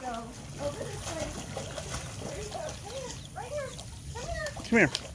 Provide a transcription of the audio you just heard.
go. Over this way. There you go. Come here. Right here. Come here. Come here.